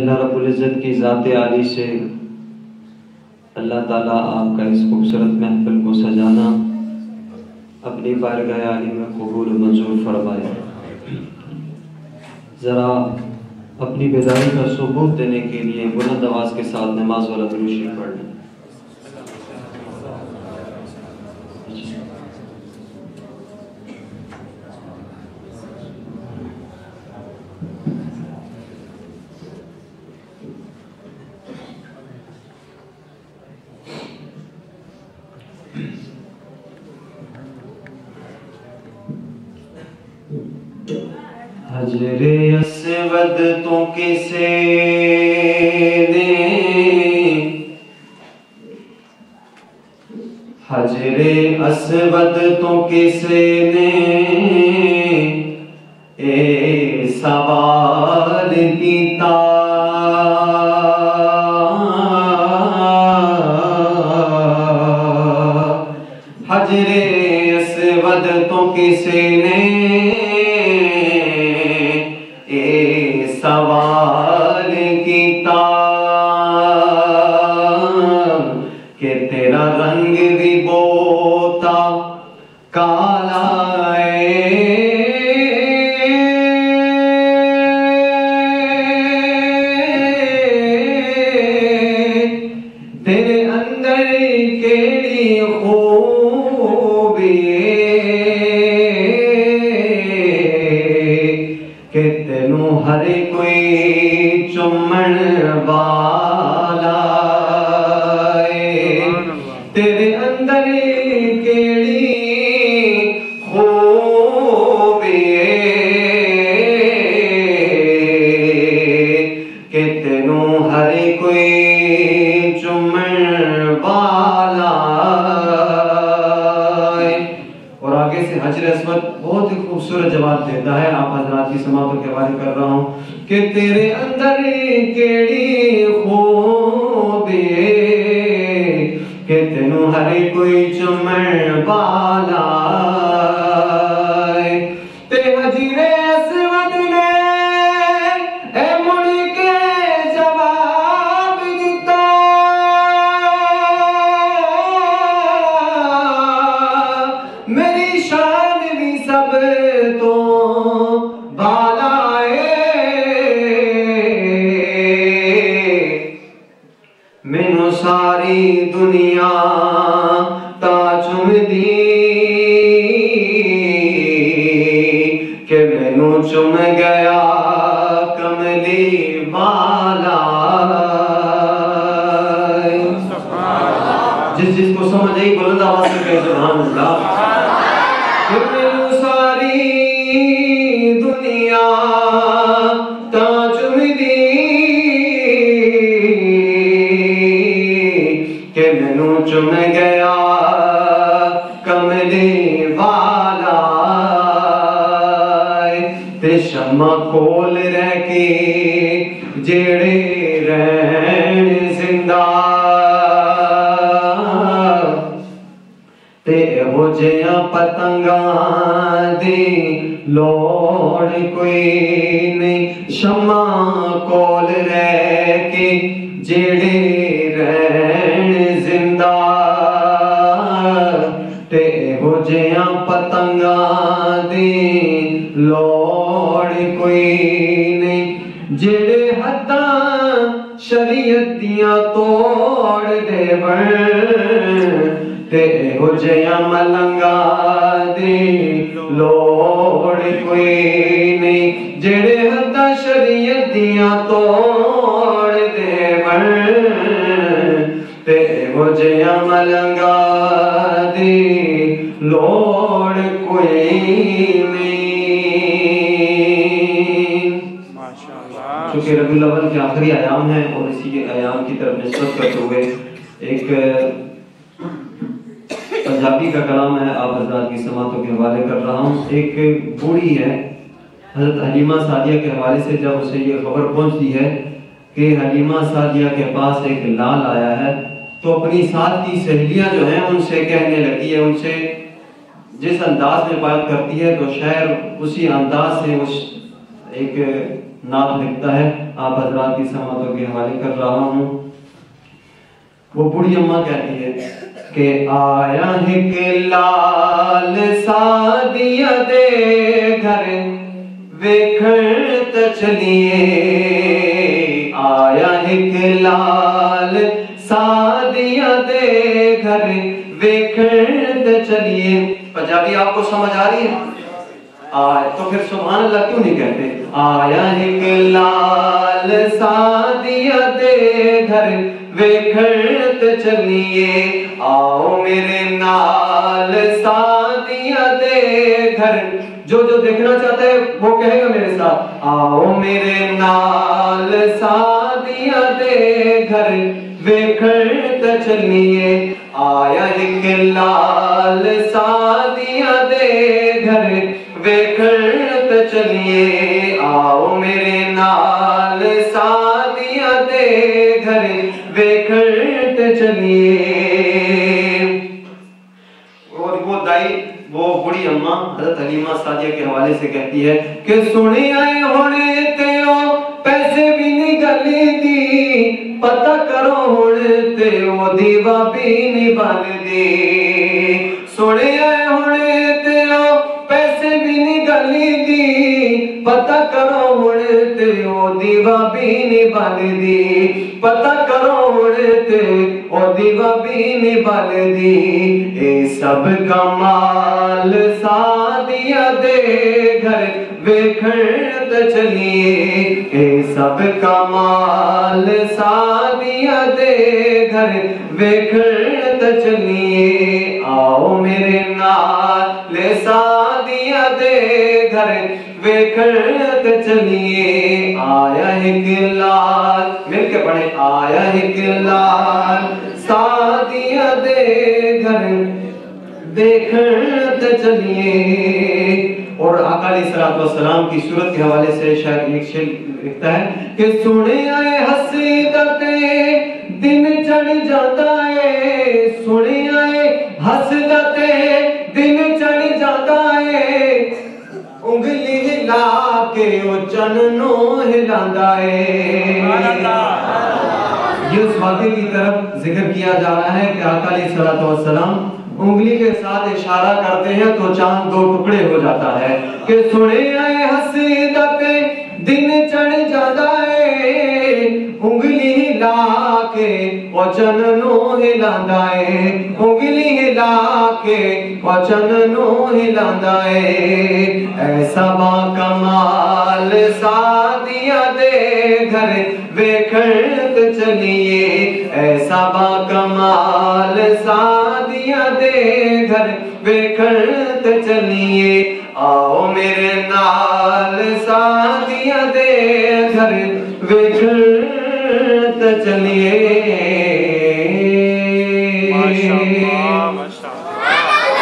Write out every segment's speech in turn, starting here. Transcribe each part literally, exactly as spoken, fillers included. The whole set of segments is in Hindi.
अल्लाह रब्बुल इज़्ज़त की ज़ात आली से अल्लाह ताला आपका इस खूबसूरत महफिल को सजाना अपनी बारगाह आली में कबूल मंजूर फरमाए। ज़रा अपनी बेदारी का सबूत देने के लिए बुलंद आवाज़ के साथ नमाज वाला दुरूद शरीफ पढ़ लें। हजरे अस्वद तो किसे दे, हजरे अस्वद तो किसे ने ए सवाल कीता, हजरे अस्वद तो किसे ने सवाल कीता कि तेरा रंग भी बोता काला है, तेरे अंदर केड़ी खूबी कि तेनू हर कोई चुमन वाला है, तेरे अंदर केड़ी खूबी कि तेनू हर कोई चुमन वाला है। और आगे से हजर अस्वद बहुत ही खूबसूरत जवाब देता है। आप हजरात की समातों के हवाले कर रहा हूँ कि तेरे अंदर केड़ी खूबी कि तेनू हर कोई चुमन वाला है। ते हजरे अस्वद ने ए मुड़ के जवाब दिता, मेरी शान भी सब तो बाला मैनू सारी दुनिया ता चुमदी कि मैनू चुम गया कमली वाला। जिस जिसको समझ आई बुलंद आवाज से कहे सुभान अल्लाह। कि मैनू सारी दुनिया ता चुमदी कि मैनू चुम गया कमली वाला। ते शम्मा कोल रह के जेड़े रहन जिंदा, ते हो जिया पतंगा दी लोड़ कोई नहीं, शम्मा कोल रह के जेड़े रहन जिंदा, ते हो जिया पतंगा दी लोड़ कोई नहीं, जेड़े हद्दा शरीयत दियां तोड़ देवन, ते हो जिया मलंगा दी लोड़ कोई नहीं, जेड़े हद्दा शरीयत दियां तोड़ देवन, ते हो जिया मलंगा दी लोड़ कोई नहीं। माशाअल्लाह। चूंकि रबीउल अव्वल के आखिरी आयाम है और इसी के आयाम की तरफ निस्बत करते हुए एक पंजाबी का कलाम है, आप हजरात की समातों के हवाले कर रहा हूँ। एक बूढ़ी है, हजरत हलीमा सादिया के हवाले से जब उसे ये खबर पहुंचती है कि हलीमा सादिया के पास एक लाल आया है, तो अपनी साथ की सहेलियां जो हैं उनसे कहने लगती है, उनसे जिस अंदाज में बात करती है तो शायर उसी अंदाज से उस एक नात लिखता है, आप हजरात की समातों के हवाले कर रहा हूँ। वो बूढ़ी अम्मा कहती है कि आया है के लाल सादिया दे घर वेखण त चलिए, आया है के लाल सादिया दे घर वेखण त चलिए। पंजाबी आपको समझ आ रही है? आ, तो फिर सुभान अल्लाह क्यों नहीं कहते? आया है के लाल सादिया दे घर वेखण त चलिए, आओ मेरे नाल सादिया दे घर। जो जो देखना चाहता है वो कहेगा मेरे साथ, आओ मेरे नाल सादिया दे घर वेखण त चलिए, आया एक लाल सादिया दे घर वेखण त चलिए, आओ मेरे नाल सादिया दे घर वेखण त चलिए। और वो दाई वो बूढ़ी अम्मा हज़रत हलीमा सादिया के हवाले से कहती है कि सुने आए होने ते ओ पैसे भी नहीं गली दी, पता करो होने ते ओ दीवा भी नहीं बन दी। सुने आए होने ते ओ पैसे भी नहीं गली दी, पता करो होने ते ओ दीवा भी नहीं बन दी, पता करो होने ते ओ दीवा भी नहीं बन दी। ए सब कमाल सादिया दे घर वेखण त चलिए, ए सब कमाल सादिया दे घर वेखण त चलिए, आओ मेरे नाल सादिया दे घर वेखण त चलिए, आया एक लाल, मिलके पढ़े, आया एक लाल सादिया दे घर वेखण त चलिए। और आका अलैहिस्सलातु वस्सलाम की सूरत के हवाले से शायद एक शेर लिखता है कि सुने आए हसीदते दिन चढ़ जाता है, सुने आए हसदते दिन चढ़ जाता है, उंगली हिला के ओ चन्नो हिलांदा है। ये उस वाक़े की तरफ जिक्र किया जा रहा है कि आका अलैहिस्सलातु वस्सलाम उंगली के साथ इशारा करते हैं तो चांद दो टुकड़े हो जाता है कि सुने आए हसीदते दिन चढ़ जाता है, उंगली हिला के ओ चन्नो हिलांदा है, उंगली हिला के ओ चन्नो हिलांदा है। ऐसा बा कमाल सादिया दे घर वेखण त चलिए, ऐसा बा कमाल सादिया दे घर वेखण त चलिए, आओ मेरे नाल सादिया दे घर वेखण त चलिए। माशाअल्लाह माशाअल्लाह।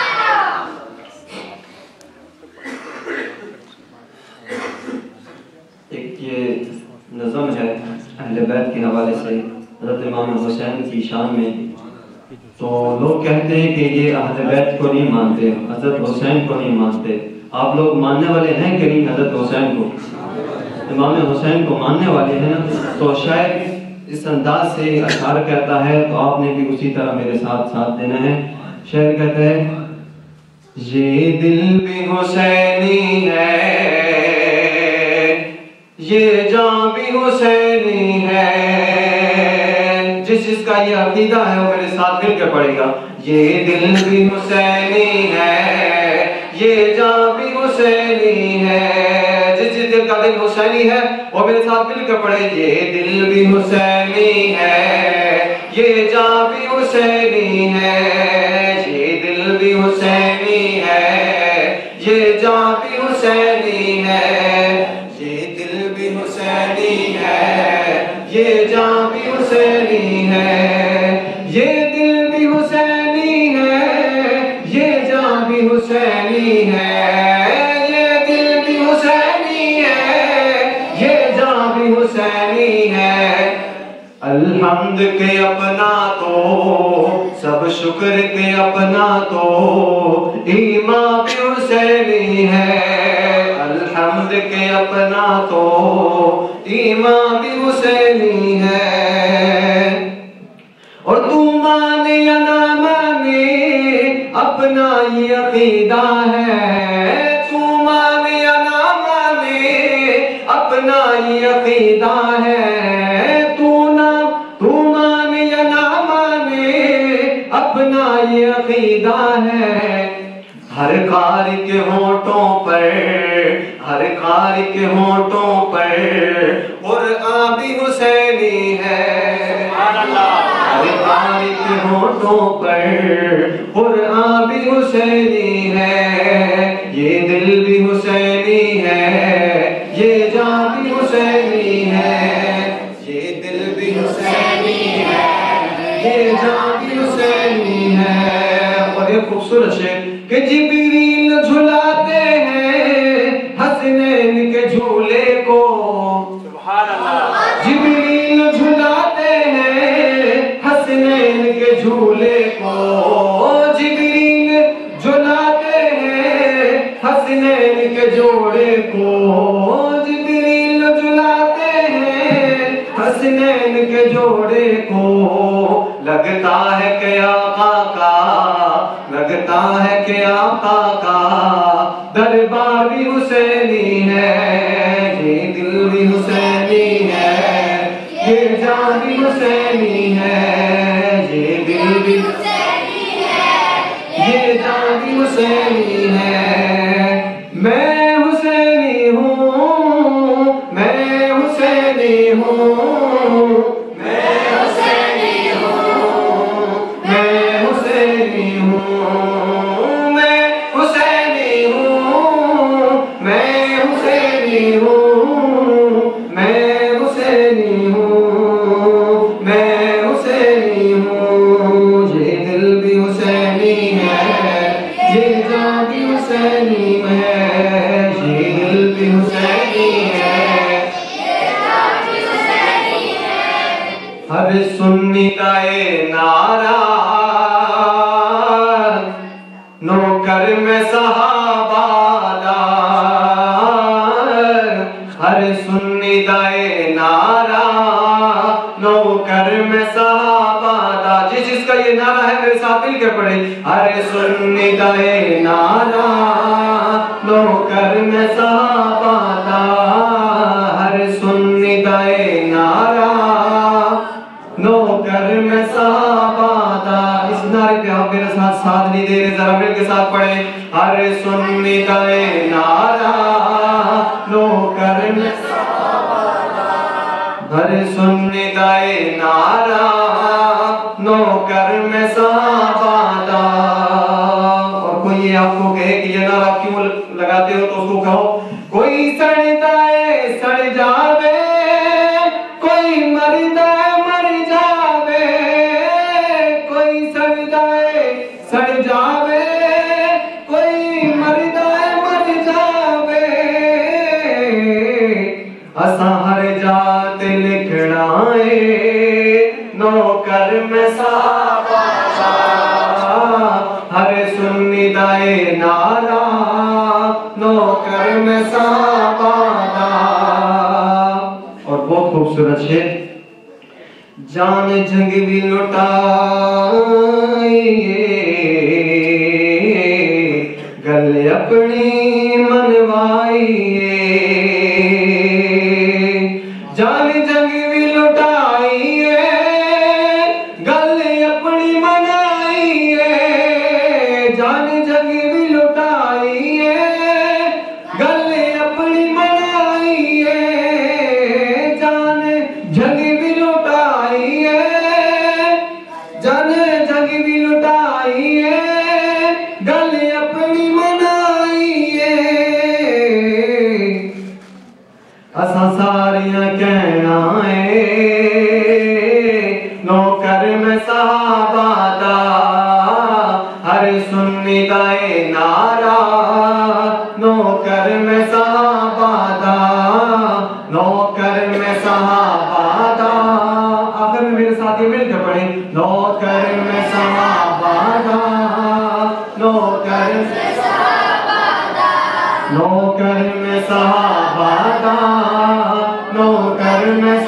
एक ये नज़म है अहले बैत के हवाले से हज़रत इमाम हुसैन की शान में। तो लोग कहते हैं कि ये अहले बैत को नहीं मानते, हज़रत हुसैन को नहीं मानते। आप लोग मानने वाले हैं कि नहीं हज़रत हुसैन को? इमाम हुसैन को मानने वाले हैं ना? तो शायद इस अंदाज से अशार कहता है तो आपने भी उसी तरह मेरे साथ साथ देना है। शायर कहता है ये दिल भी हुसैनी है, ये जान भी हुसैनी है, जिस जिसका ये अकीदा है वो मेरे साथ मिलकर पढ़ेगा। ये दिल भी हुसैनी है, ये जान भी हुसैनी है, जिस जिस दिल का दिल हुसैनी है वो मेरे साथ मिलकर पढ़े। ये दिल भी हुसैनी है, ये जान भी हुसैनी है, ये दिल भी हुसैनी है, ये जान भी हुसैनी है, ये दिल भी हुसैनी है, ये जान भी हुसैनी है, ये दिल भी हुसैनी है, ये जान भी हुसैनी है, ये दिल भी हुसैनी है, ये जान भी हुसैनी है। अल्हम्द के अपना तो सब शुक्र के अपना तो ईमान भी हुसैनी है, अल्हम्द के अपना तो ईमान भी हुसैनी है। और तू माने या ना माने अपना ये अकीदा है, तू माने या ना माने अपना ये अकीदा है। तू ना तू माने या ना माने अपना ये अकीदा है। हर कारी के होठों पर, हर कारी के होठों पर और आबी हुसैनी है। हर कारी के होठों पर और आबी हुसैनी है। ये दिल भी हुसैनी है, ये जान भी हुसैनी है। ये दिल भी हुसैनी है, ये जान भी हुसैनी है। और ये खूबसूरत शेर कि जिब्रील झुलाते हैं हसनैन के झूले को। सुभान अल्लाह। जिब्रील झुलाते हैं हसनैन के झूले को। जिब्रील झुलाते हैं हसनैन के जोड़े को। जिब्रील झुलाते हैं हसनैन के जोड़े को। लगता है कि आका का, लगता है कि आका का दरबार भी हुसैनी है। ये दिल भी हुसैनी है, ये जान भी हुसैनी है। ये दिल भी हुसैनी है, ये जान भी हुसैनी है। मैं हुसैनी हूँ, मैं हुसैनी हूँ, मैं हुसैनी हूँ, मैं हुसैनी हूँ, मैं हुसैनी हूँ, मैं हुसैनी हूँ, मैं हुसैनी हूँ, मैं हुसैनी हूँ। ये दिल भी हुसैनी है, ये जान भी हुसैनी है। ये दिल भी हुसैनी है, ये जान भी हुसैनी है। हर सुन्नी का ये नारा नौकर में सहाबादार। हर सुन्नी का ये नारा नौकर में सहाबादार। जिस जिसका ये नारा है मेरे साथ मिल के पढ़े। हर सुन्नी का ये नारा नौकर में सहाबादार। हर सुन्नी का ये नारा नौकर में सहाबादा। इस नारे पे आप मेरे साथ साथ नहीं दे रहे, जरा मिल के साथ पढ़े। हर सुन्नी का ये नारा नौकर में सहाबादा। हर सुन्नी का ये नारा नौकर में सहाबादा। और कोई ये आपको कहे कि ये नारा क्यों लगाते हो तो उसको कहो, कोई सड़ता है सड़ जावे, कोई मरदा है मर जावे, कोई सड़ता है सड़ जावे, कोई मरदा है मर जावे। असा हर जात लिखड़ाए नौकर में सहाबादा। हर सुन्नी दाए नारा नौकर में सहाबादा। और बहुत खूबसूरत शेर। जान जंग भी लुटाइए गले अपनी मनवाइए। जान जंग भी लुटाइए गले अपनी मनाइए। जान जंग भी लुटाइए गले अपनी मनाइए। जान जंग भी लुटाइए, जान जंग भी लुटाइए गले अपनी मनाइए। असा सारियां कहना है नौकर में सहाबादा। हर सुन्नी का ये नारा नौकर में सहाबादा, नौकर में सहाबादा। आखिर में मेरे साथ ये मिलकर पढ़े। नौकर में सहाबादा, नौकर में सहाबादा, नौकर में सहाबादा। दा नौकर मैं